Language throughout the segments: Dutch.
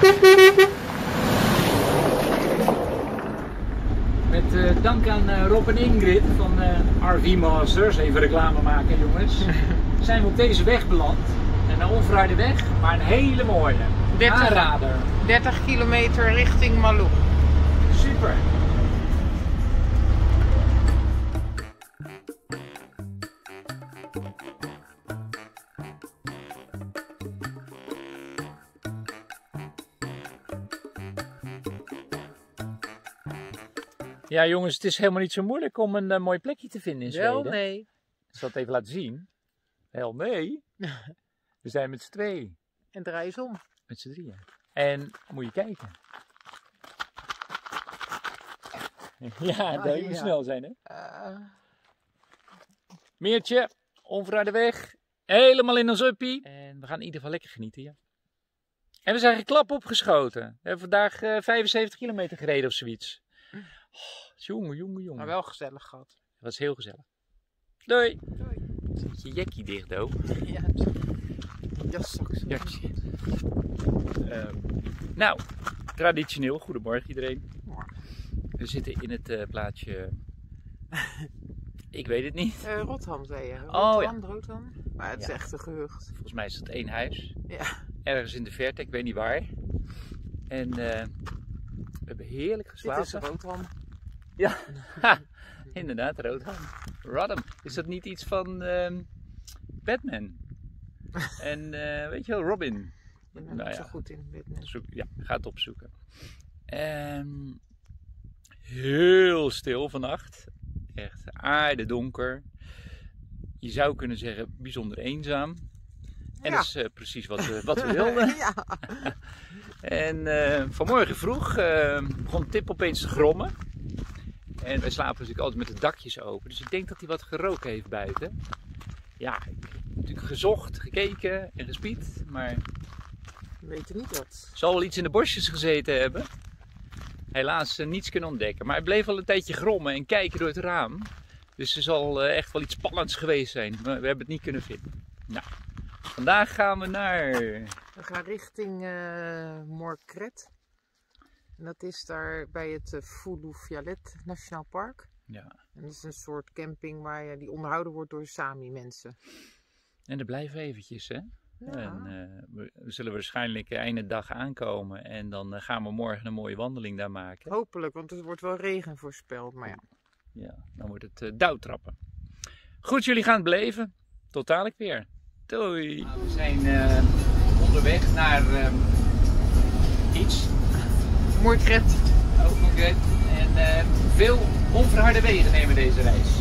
Met dank aan Rob en Ingrid van RV Masters, even reclame maken jongens, zijn we op deze weg beland. Een onverharde weg, maar een hele mooie. 30, aanrader. 30 kilometer richting Malou. Super. Ja jongens, het is helemaal niet zo moeilijk om een mooi plekje te vinden in Zweden. Wel, nee. Ik zal het even laten zien. Wel, nee. We zijn met z'n tweeën. En draai eens om. Met z'n drieën. En moet je kijken. Ja, dat moet snel zijn hè. Meertje, onverharde weg. Helemaal in ons uppie. En we gaan in ieder geval lekker genieten ja. En we zijn geklap opgeschoten. We hebben vandaag 75 kilometer gereden of zoiets. Oh, jongen. Maar wel gezellig gehad. Dat was heel gezellig. Doei. Doei. Zet je jekkie dicht, Do. Ja, jasszak. Jakje. Nou, traditioneel, goedemorgen iedereen. We zitten in het plaatsje, ik weet het niet. Rotham zei je. Rotham. Maar het is echt een gehucht. Volgens mij is het één huis. Ja. Ergens in de verte, ik weet niet waar. En we hebben heerlijk geslapen. Dit is Rotham. Ja, inderdaad, Rotham. Is dat niet iets van Batman? En weet je wel, Robin? Ik ben niet zo goed in Batman. Ja, ga het opzoeken. Heel stil vannacht. Echt aardedonker. Je zou kunnen zeggen bijzonder eenzaam. En dat is precies wat we wilden. Ja. En vanmorgen vroeg begon Tip opeens te grommen. En wij slapen natuurlijk altijd met de dakjes open. Dus ik denk dat hij wat geroken heeft buiten. Ja, ik heb natuurlijk gezocht, gekeken en gespied. Maar We weten niet wat. zal wel iets in de bosjes gezeten hebben. Helaas niets kunnen ontdekken. Maar hij bleef al een tijdje grommen en kijken door het raam. Dus er zal echt wel iets spannends geweest zijn. Maar we hebben het niet kunnen vinden. Nou, vandaag gaan we naar... We gaan richting Morkret. En dat is daar bij het Fulufjället Nationaal Park. Ja. En dat is een soort camping waar die onderhouden wordt door Sami mensen. En daar blijven we eventjes, hè? Ja. En we zullen waarschijnlijk einde dag aankomen. En dan gaan we morgen een mooie wandeling daar maken. Hopelijk, want er wordt wel regen voorspeld. Maar ja. Ja, dan wordt het douwtrappen. Goed, jullie gaan het beleven. Tot dadelijk weer. Doei! Nou, we zijn onderweg naar iets. Morkret. Ook Morkret. En veel onverharde wegen nemen deze reis.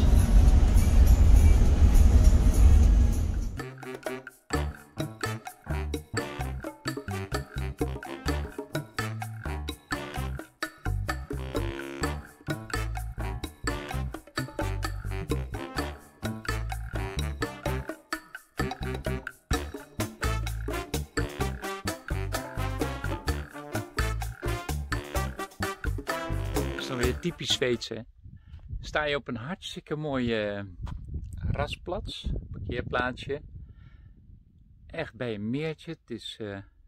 Dan weer typisch Zweeds, hè. Sta je op een hartstikke mooie rastplaats, parkeerplaatsje. Echt bij een meertje. Het is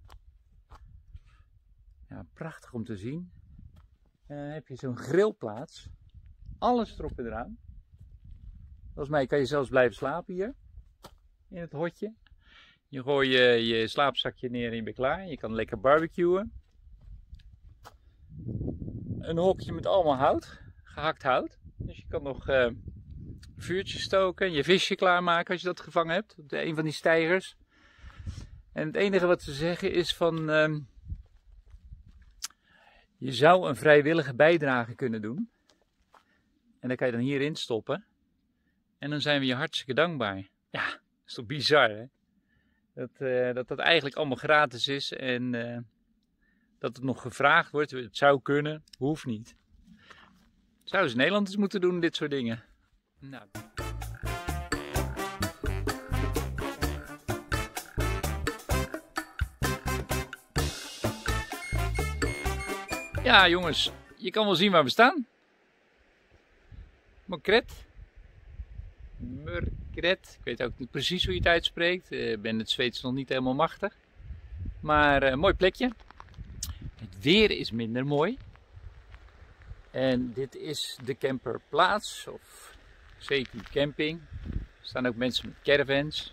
prachtig om te zien. Heb je zo'n grillplaats. Alles erop en eraan. Volgens mij kan je zelfs blijven slapen hier. In het hotje. Je gooi je slaapzakje neer en je bent klaar. Je kan lekker barbecuen. Een hokje met allemaal hout, gehakt hout. Dus je kan nog een vuurtje stoken, je visje klaarmaken als je dat gevangen hebt op een van die steigers. En het enige wat ze zeggen is van, je zou een vrijwillige bijdrage kunnen doen. En dan kan je dan hierin stoppen. En dan zijn we je hartstikke dankbaar. Ja, dat is toch bizar hè? Dat eigenlijk allemaal gratis is en... dat het nog gevraagd wordt, het zou kunnen, hoeft niet. Zouden ze in Nederland eens moeten doen, dit soort dingen. Nou. Ja jongens, je kan wel zien waar we staan. Morkret. Ik weet ook niet precies hoe je het uitspreekt. Ik ben het Zweeds nog niet helemaal machtig. Maar een mooi plekje. weer is minder mooi. En dit is de camperplaats, of zeker camping. Er staan ook mensen met caravans.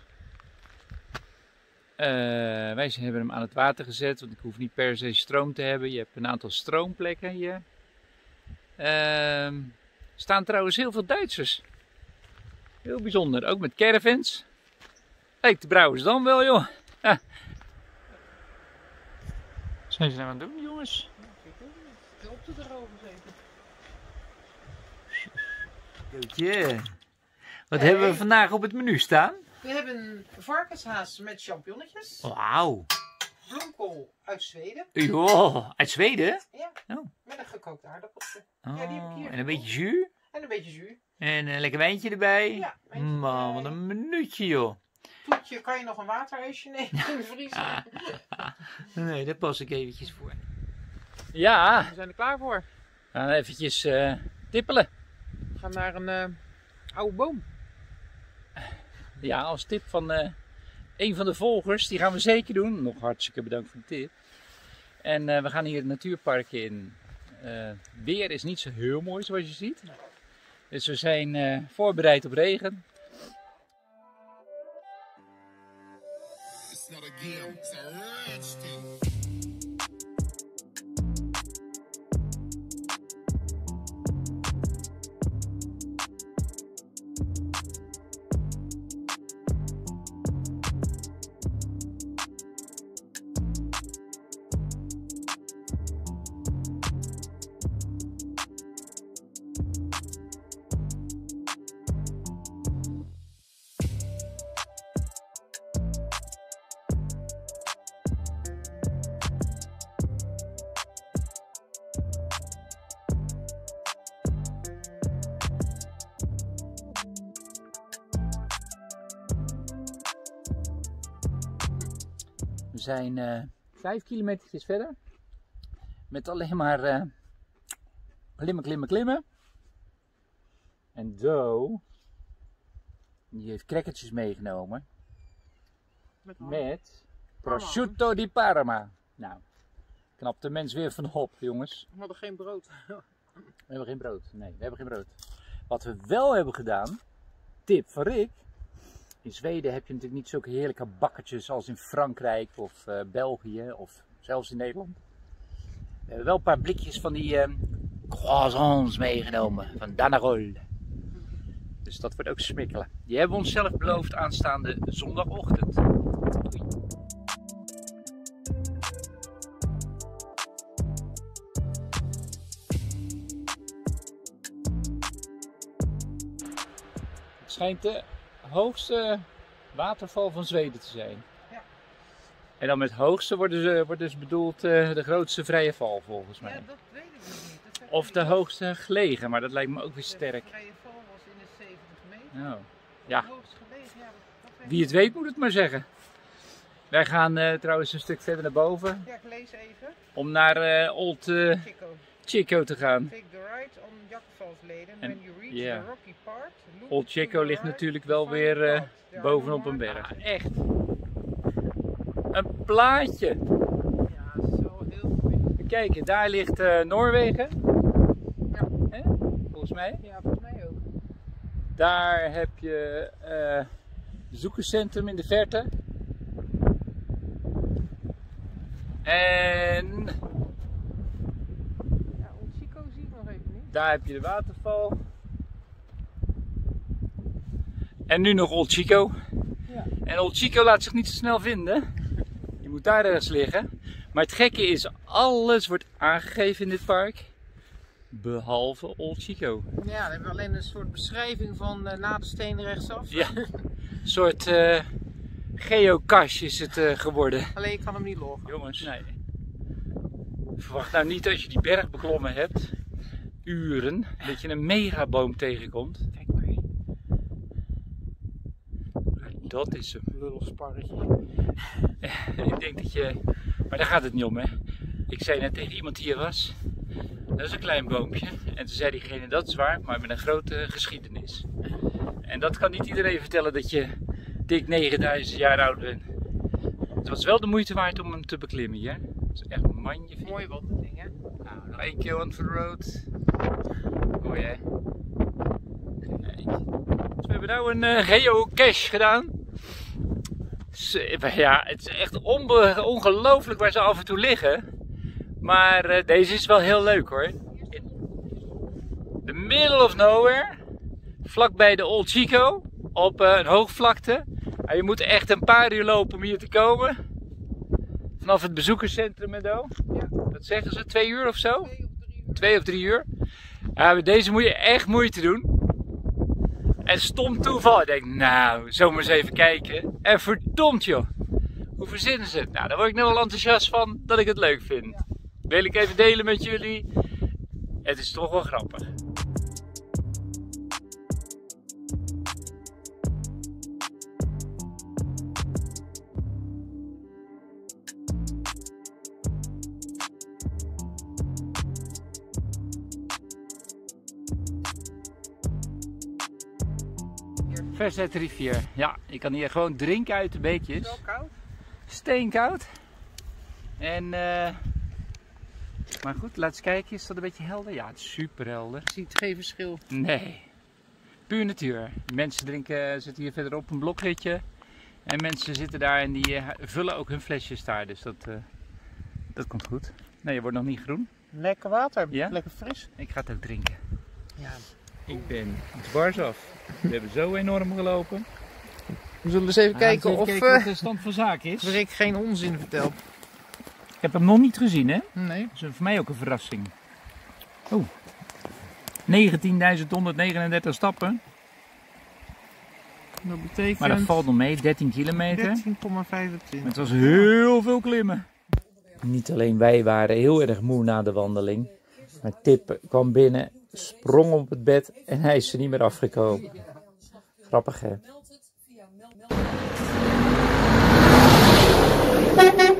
Wij hebben hem aan het water gezet, want ik hoef niet per se stroom te hebben. Je hebt een aantal stroomplekken hier. Er staan trouwens heel veel Duitsers. Heel bijzonder, ook met caravans. Kijk, de brouwers dan wel, joh. Ja. Wat zijn ze nou aan het doen, jongens? Op te drogen zeker. Jootje. Wat hebben we vandaag op het menu staan? We hebben varkenshaas met champignonnetjes. Wauw. Bloemkool uit Zweden. Joh, uit Zweden? Ja, Oh. met een gekookt aardappeltje. Oh, Ja, die heb ik hier en een beetje gekocht. jus. En een beetje jus. En een lekker wijntje erbij. Ja, wijntje Man, erbij. wat een minuutje, joh. Toetje, kan je nog een waterijsje nemen in de vriezer? Nee, daar pas ik eventjes voor. Ja, We zijn er klaar voor. we gaan eventjes tippelen. We gaan naar een oude boom. Ja, als tip van een van de volgers, die gaan we zeker doen. Nog hartstikke bedankt voor de tip. En we gaan hier het natuurpark in. Weer is niet zo heel mooi zoals je ziet. Dus we zijn voorbereid op regen. It's not a game, it's a rich thing. We zijn 5 kilometer verder. Met alleen maar klimmen. En Do, die heeft crackertjes meegenomen. Met prosciutto di Parma. Nou, knapt de mens weer van de hop, jongens. We hadden geen brood. We hebben geen brood. Nee, we hebben geen brood. Wat we wel hebben gedaan, tip van Rick. In Zweden heb je natuurlijk niet zulke heerlijke bakkertjes als in Frankrijk of België of zelfs in Nederland. We hebben wel een paar blikjes van die croissants meegenomen van Danarol. Dus dat wordt ook smikkelen. Die hebben we onszelf beloofd aanstaande zondagochtend. Oei. Het schijnt de hoogste waterval van Zweden te zijn. Ja. En dan met hoogste wordt dus bedoeld de grootste vrije val volgens mij. Ja, dat weet ik nog niet. Dat zeg Of ik de niet. hoogste gelegen, maar dat lijkt me ook weer sterk. De vrije val was in de 70 meter. Oh. Ja, Het hoogst gelegen, ja, dat weet wie ik het weet moet het maar zeggen. Wij gaan trouwens een stuk verder naar boven niet. Ja, ik lees even. om naar Old Chico. Chico te gaan. Take the right on Jakkevalsleden. En- When you reach ja. the rocky part, look Old to Chico the ligt right natuurlijk to wel find weer the path. There are bovenop no een more berg. paths. Echt. Een plaatje. Ja, dat is wel heel goed. Kijk, daar ligt Noorwegen. Ja. Hè? Volgens mij. Ja, volgens mij ook. Daar heb je bezoekerscentrum in de verte. En Ja, Old Chico zie ik nog even niet. daar heb je de waterval. En nu nog Old Chico. Ja. En Old Chico laat zich niet zo snel vinden. Je moet daar ergens liggen. Maar het gekke is, alles wordt aangegeven in dit park. Behalve Old Chico. Ja, dan hebben we alleen een soort beschrijving van na de steen rechtsaf. Ja, een soort geocache is het geworden. Alleen je kan hem niet loggen. Jongens, nee. Verwacht nou niet als je die berg beklommen hebt, uren, dat je een megaboom tegenkomt. Kijk maar. Dat is hem. Lullig sparretje. Ik denk dat je... Maar daar gaat het niet om, hè. Ik zei net tegen iemand die hier was, dat is een klein boompje. En toen zei diegene, dat is waar, maar met een grote geschiedenis. En dat kan niet iedereen vertellen dat je dik 9000 jaar oud bent. Het was wel de moeite waard om hem te beklimmen hier. is echt een mandje. Mooie wandeling, hè? Nou, nog 1 keer on the road. Mooi hè? Kijk. Dus we hebben nou een geocache gedaan. Ja, het is echt ongelooflijk waar ze af en toe liggen. Maar deze is wel heel leuk hoor. In the middle of nowhere. Vlakbij de Old Chico. Op een hoogvlakte. En je moet echt een paar uur lopen om hier te komen. Vanaf het bezoekerscentrum en zo. Ja. Dat zeggen ze, 2 uur of zo? 2 of 3 uur. Ja, met deze moet je echt moeite doen. En stom toeval. Ik denk, nou, zomaar eens even kijken. En verdomd joh. Hoe verzinnen ze het? Nou, daar word ik nou wel enthousiast van dat ik het leuk vind. Wil ik even delen met jullie. Het is toch wel grappig. Vers uit de rivier. Ja, je kan hier gewoon drinken uit de beekjes. Zo koud? Steenkoud. En, maar goed, laat eens kijken. Is dat een beetje helder? Ja, het is super helder. Ik zie het geen verschil. Nee. Puur natuur. Mensen zitten hier verderop op een blokhutje. En mensen zitten daar en die vullen ook hun flesjes daar. Dus dat komt goed. Nee, je wordt nog niet groen. Lekker water, Ja? lekker fris. Ik ga het ook drinken. Ja. Ik ben dwars af. We hebben zo enorm gelopen. We zullen eens even kijken Even of kijken wat de stand van zaken is. Rick geen onzin vertelt. Ik heb hem nog niet gezien, hè? Nee. Dat is voor mij ook een verrassing. Oh. 19.139 stappen. Dat betekent Maar dat valt nog mee, 13 kilometer. 13,25. Het was heel veel klimmen. Niet alleen wij waren heel erg moe na de wandeling. Maar Tip kwam binnen, sprong op het bed en hij is er niet meer afgekomen. Grappig hè?